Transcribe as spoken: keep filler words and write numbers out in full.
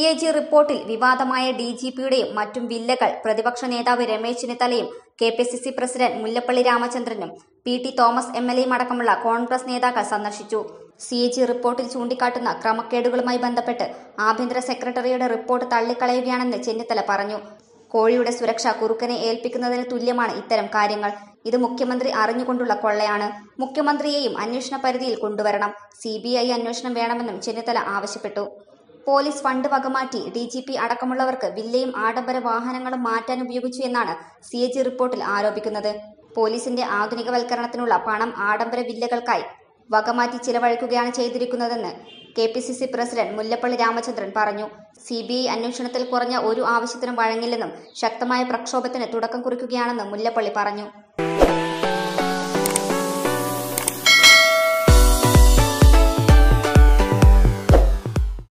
A G റിപ്പോർട്ടിൽ വിവാദമായ D G പിയുടെയും മറ്റും വില്ലകൾ പ്രതിപക്ഷ നേതാവ് രമേശ് ചെന്നിത്തലയും K P C C president Mullappally രാമചന്ദ്രനും P T Thomas M L എയും അടക്കമുള്ള കോൺഗ്രസ് നേതാക്കൾ സന്ദർശിച്ചു. സി എ ജി റിപ്പോർട്ടിൽ ചൂണ്ടിക്കാട്ടുന്ന ക്രമക്കേടുകളുമായി ബന്ധപ്പെട്ട് ആഭ്യന്തര സെക്രട്ടറിയുടെ റിപ്പോർട്ട് തള്ളിക്കളയുകയാണെന്ന് ചെന്നിത്തല പറഞ്ഞു. കോഴിയുടെ സുരക്ഷ കുറുക്കനെ ഏൽപ്പിക്കുന്നതിന് തുല്യമാണ് ഇത്തരം കാര്യങ്ങൾ. ഇത് മുഖ്യമന്ത്രി അറിഞ്ഞുകൊണ്ടുള്ള കൊള്ളയാണ്. മുഖ്യമന്ത്രിയെയും അന്വേഷണ പരിധിയിൽ കൊണ്ടുവരണം. സി ബി ഐ അന്വേഷണം വേണമെന്നും ചെന്നിത്തല ആവശ്യപ്പെട്ടു. പോലീസ് ഫണ്ട് വകമാറ്റി ഡി ജി പി അടക്കമുള്ളവർക്ക് വില്ലയും ആഡംബര വാഹനങ്ങളും മാറ്റാൻ ഉപയോഗിച്ചു എന്നാണ് സി എ ജി റിപ്പോർട്ടിൽ ആരോപിക്കുന്നത്. പോലീസിന്റെ ആധുനികവൽക്കരണത്തിനുള്ള പണം ആഡംബര വില്ലകൾക്കായി വകമാറ്റി ചിലവഴിക്കുകയാണ് ചെയ്തിരിക്കുന്നതെന്ന് K P C C president Mullappally Ramachandran പറഞ്ഞു. സി ബി ഐ അന്വേഷണത്തിൽ കുറഞ്ഞ ഒരു ആവശ്യത്തിനും വഴങ്ങില്ലെന്നും ശക്തമായ പ്രക്ഷോഭത്തിന് തുടക്കം കുറിക്കുകയാണെന്നും മുല്ലപ്പള്ളി പറഞ്ഞു.